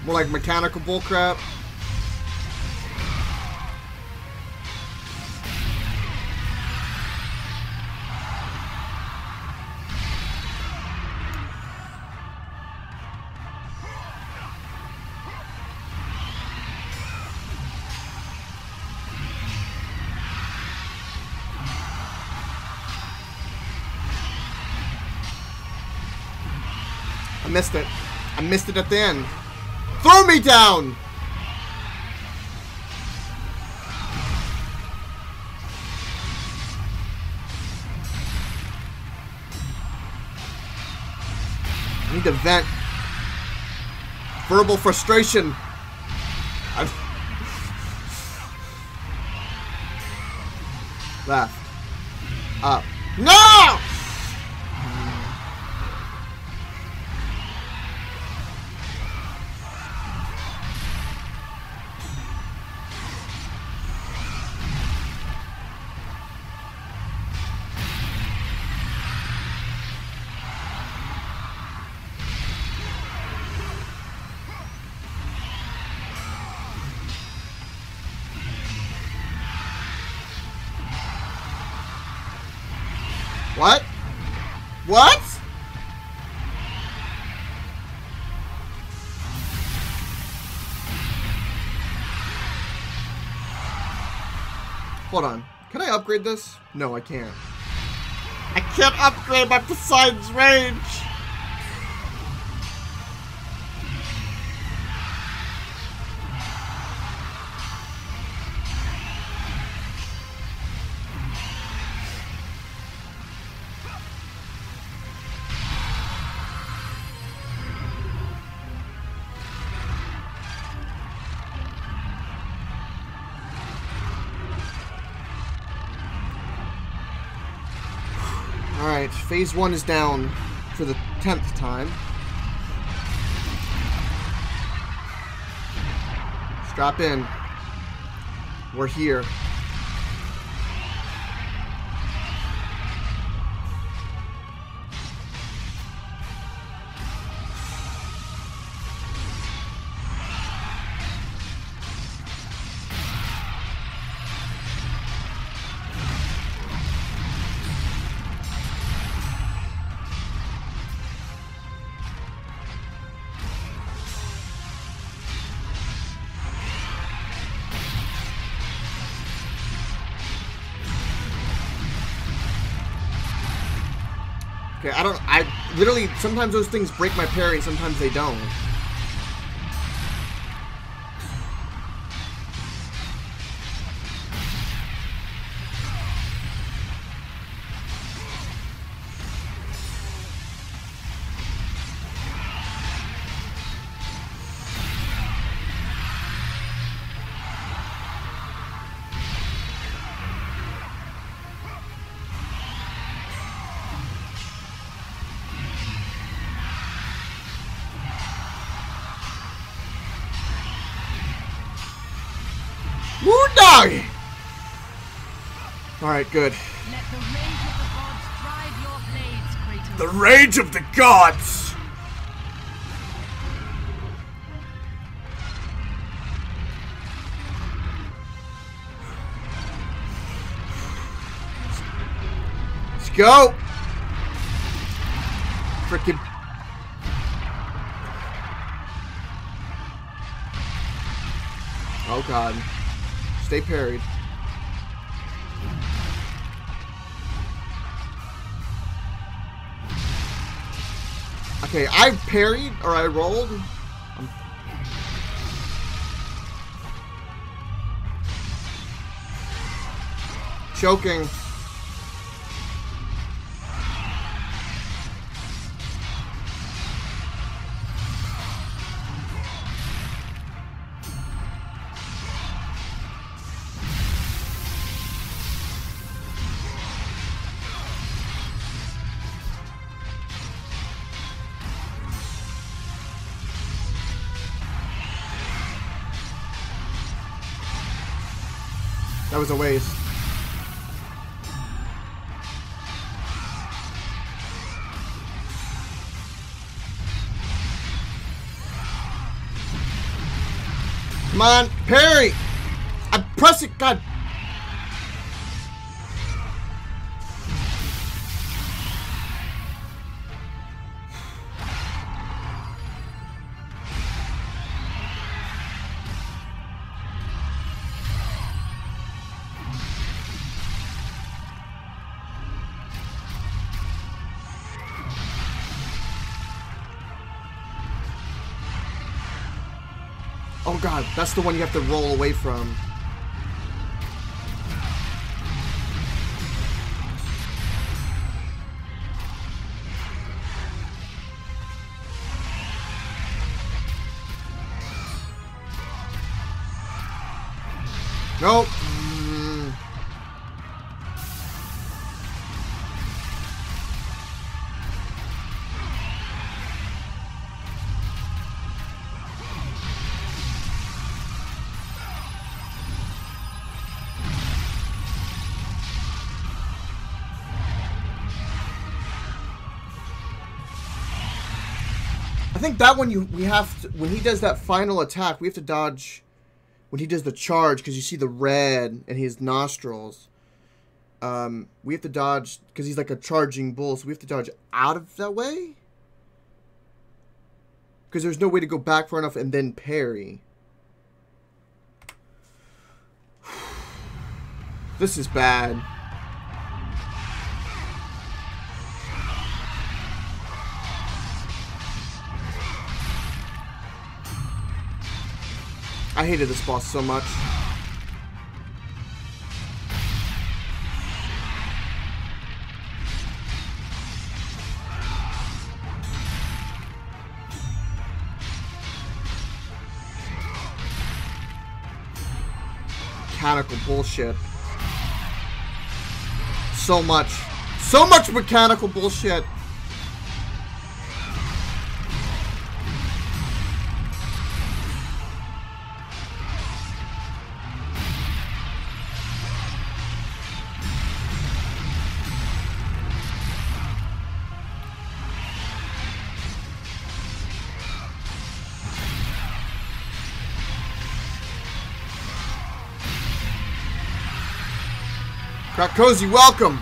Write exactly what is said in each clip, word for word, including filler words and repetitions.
More like mechanical bullcrap. I missed it. I missed it at the end. Throw me down! I need to vent. Verbal frustration. I've left. Up. No! What? What? Hold on. Can I upgrade this? No, I can't. I can't upgrade my Poseidon's range! Alright, phase one is down for the tenth time. Strap in. We're here. Okay, I don't, I literally, sometimes those things break my parry, sometimes they don't. Moondog! Alright, good. Let the rage of the gods drive your blades, Kratos. The rage of the gods! Let's go! Frickin' oh god. Stay parried. Okay, I parried or I rolled. I'm choking. That was a waste. Come on, parry! I press it, God. Oh God, that's the one you have to roll away from. Nope. Mm. I think that one you we have to, when he does that final attack, we have to dodge when he does the charge because you see the red in his nostrils. Um, we have to dodge because he's like a charging bull, so we have to dodge out of that way because there's no way to go back far enough and then parry. This is bad. I hated this boss so much. Mechanical bullshit. So much. So much mechanical bullshit. Kratos, welcome.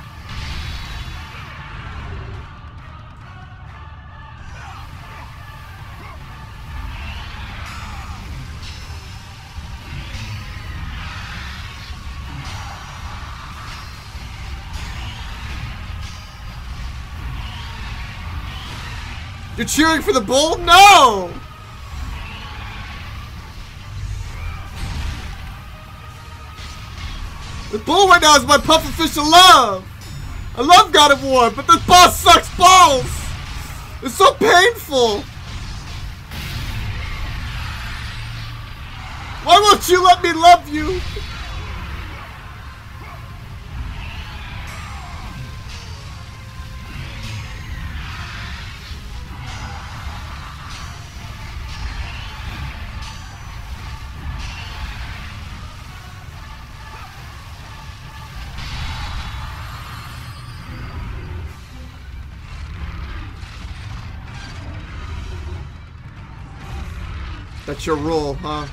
You're cheering for the bull? No! The bull right now is my puff of fish of love. I love God of War, but this boss sucks balls. It's so painful. Why won't you let me love you? That's your rule, huh?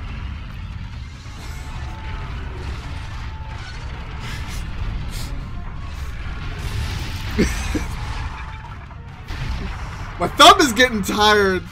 My thumb is getting tired.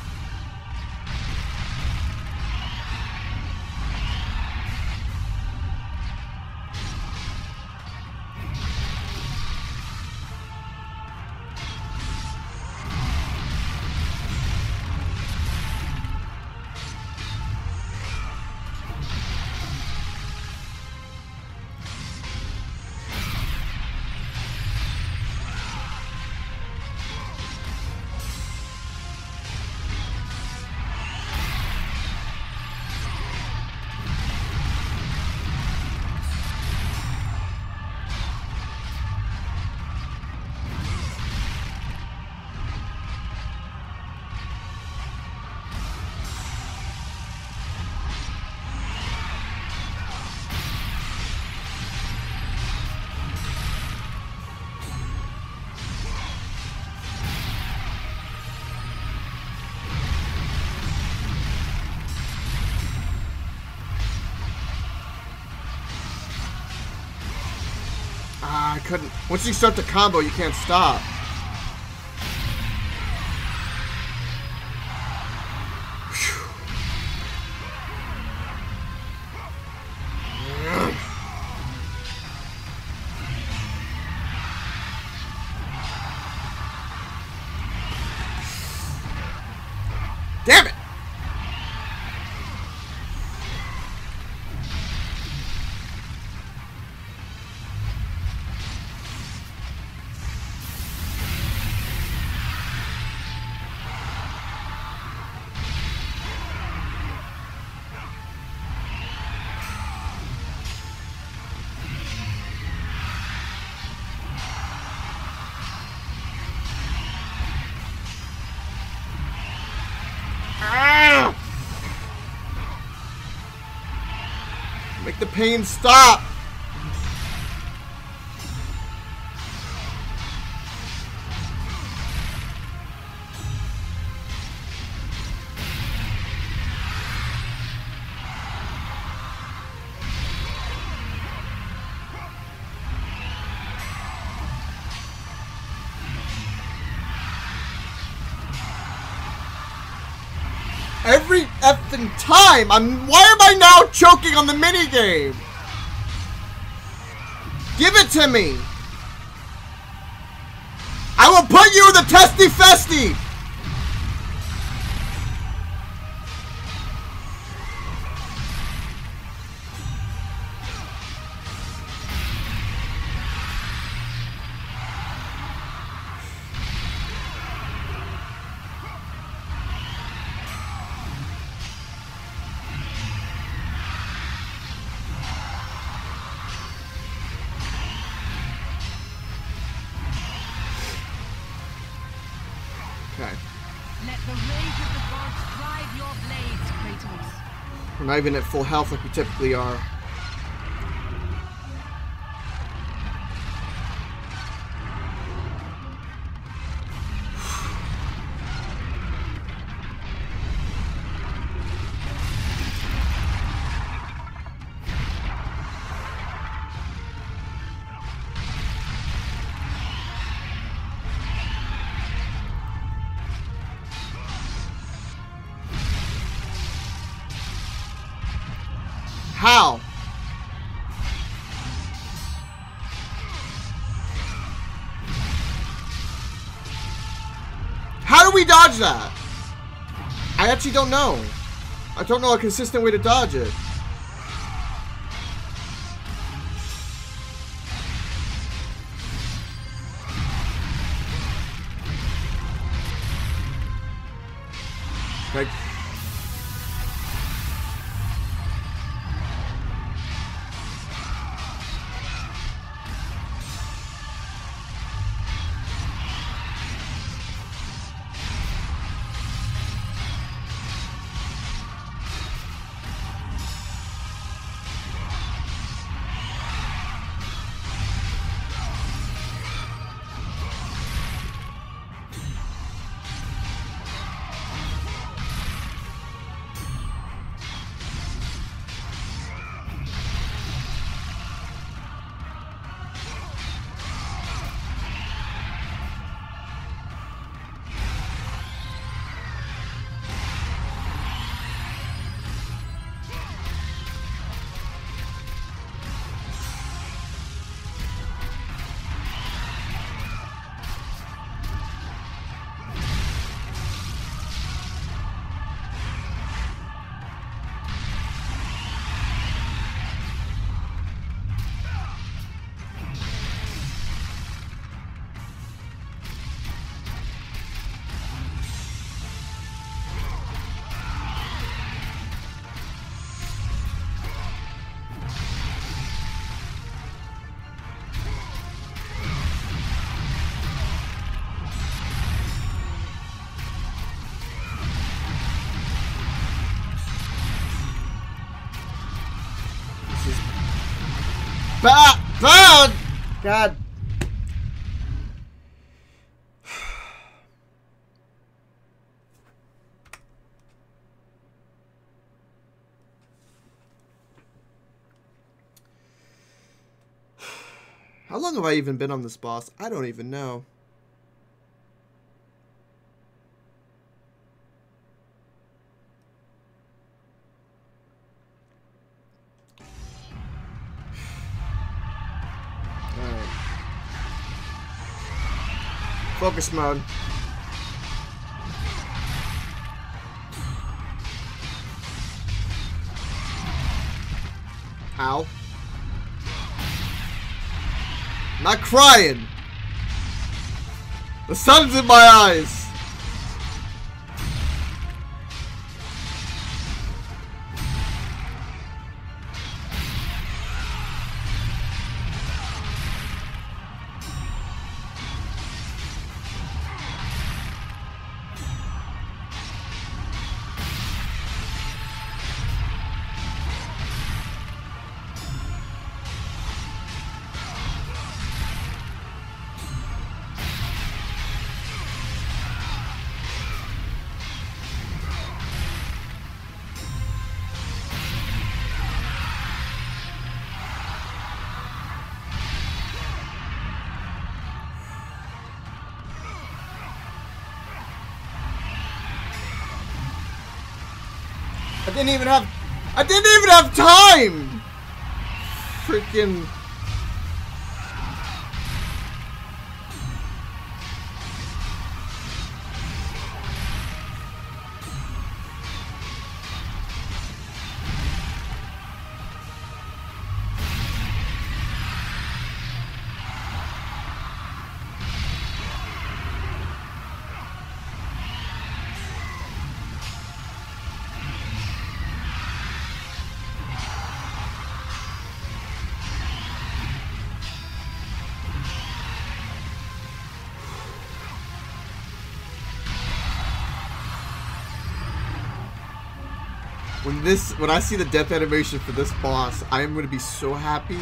couldn't. Once you start the combo, you can't stop. Damn it! Ah! Make the pain stop. Every effing time! I'm. Why am I now choking on the minigame? Give it to me! I will put you in the testy festy! Okay. Let the rage of the gods drive your blades, Kratos. We're not even at full health like we typically are. How? How do we dodge that? I actually don't know. I don't know a consistent way to dodge it. Like, bad, bad. God. How long have I even been on this boss? I don't even know. Alright. Focus mode. Ow. I'm not crying. The sun's in my eyes. I didn't even have... I didn't even have time! Freaking... When this, when I see the death animation for this boss, I am going to be so happy.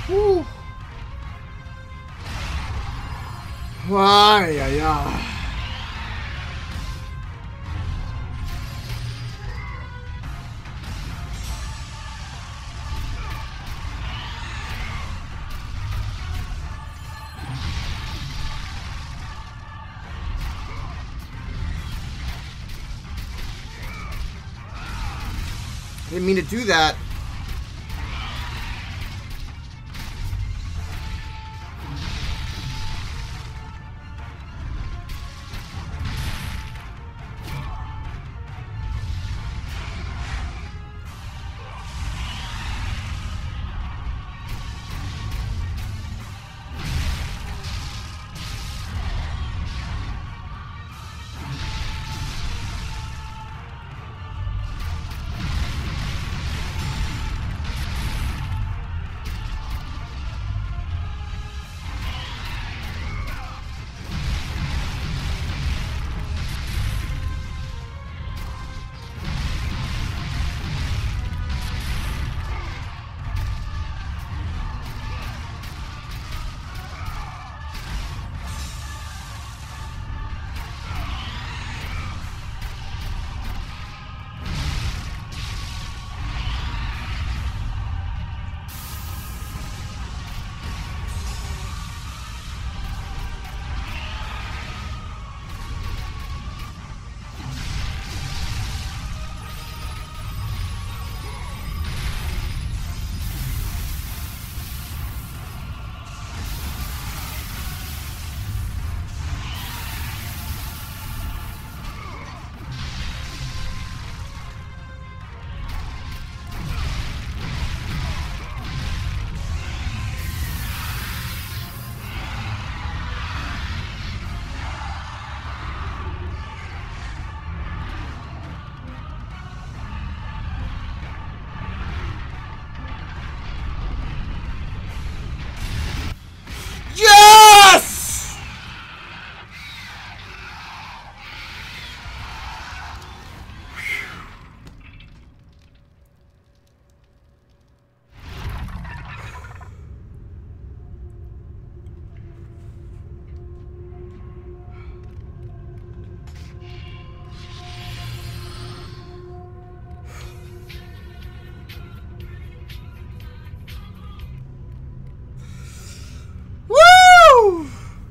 Whew. Ay, ay, ay. Didn't mean to do that. Yes! Woo!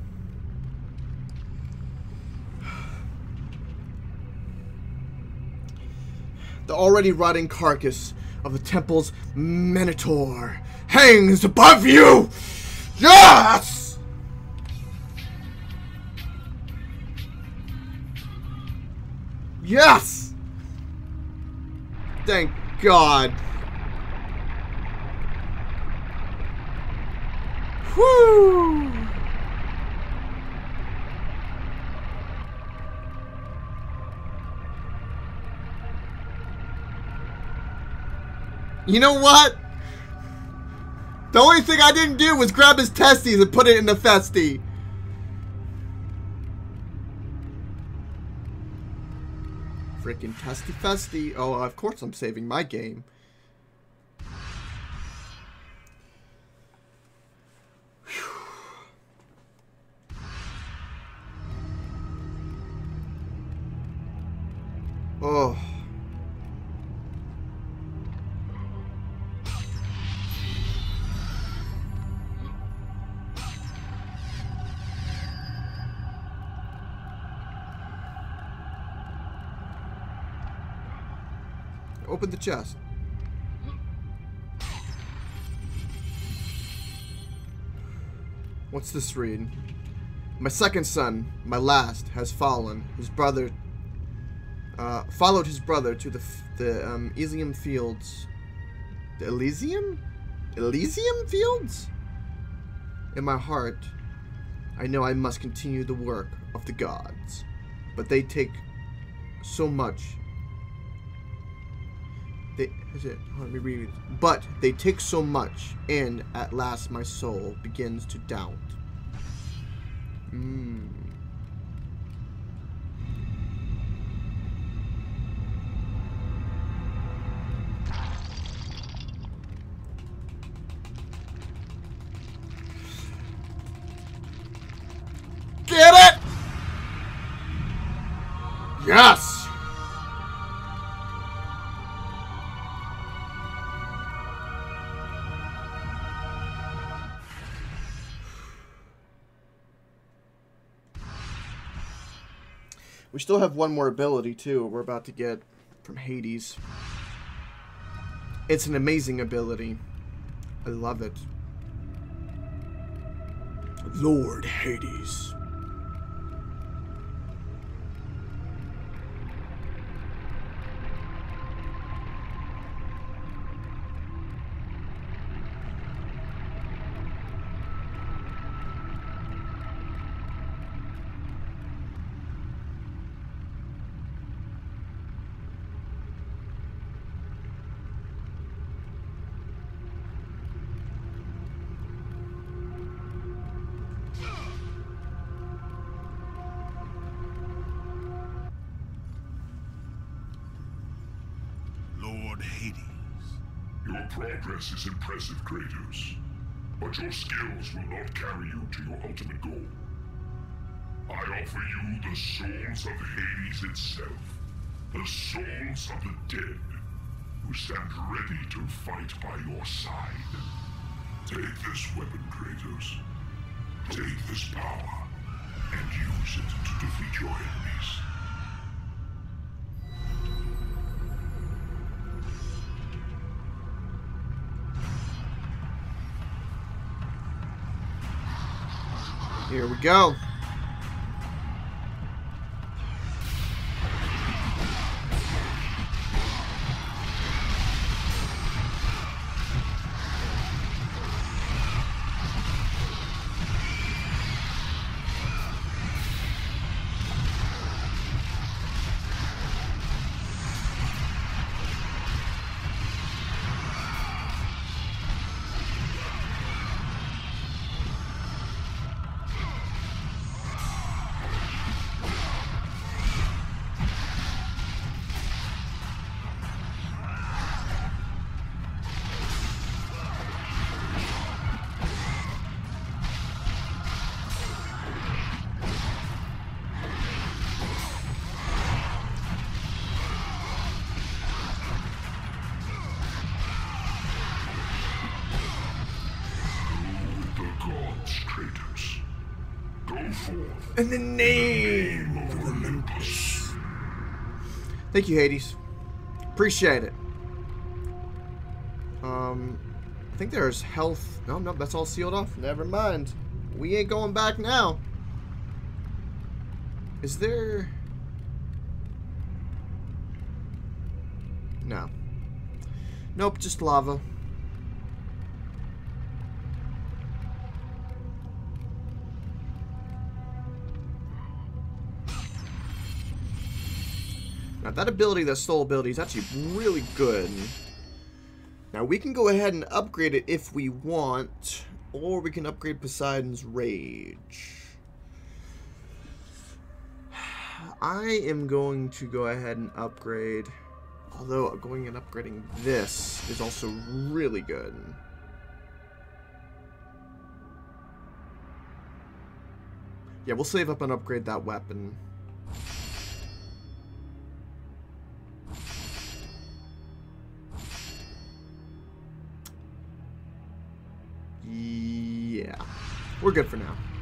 The already rotting carcass of the temple's Minotaur hangs above you! Yes! Yes! Thank God. Whew! You know what? The only thing I didn't do was grab his testes and put it in the festy. Freaking testy festy. Oh, of course I'm saving my game. Oh. Open the chest. What's this read? My second son, my last, has fallen. His brother uh, followed his brother to the f the um, Elysium fields. The Elysium? Elysium fields? In my heart, I know I must continue the work of the gods, but they take so much. They, is it, let me read it. But they take so much, and at last my soul begins to doubt. Mm. Yes! We still have one more ability, too, we're about to get from Hades. It's an amazing ability. I love it. Lord Hades. Lord Hades. Your progress is impressive, Kratos. But your skills will not carry you to your ultimate goal. I offer you the souls of Hades itself. The souls of the dead, who stand ready to fight by your side. Take this weapon, Kratos. Take this power, and use it to defeat your enemies. Here we go. Kratos. Go forth. In the name of Olympus. Thank you, Hades. Appreciate it. Um, I think there's health. No, no, that's all sealed off. Never mind. We ain't going back now. Is there... No. Nope, just lava. Now that ability, that soul ability, is actually really good. Now we can go ahead and upgrade it if we want, or we can upgrade Poseidon's Rage. I am going to go ahead and upgrade, although going and upgrading this is also really good. Yeah, we'll save up and upgrade that weapon. Yeah, we're good for now.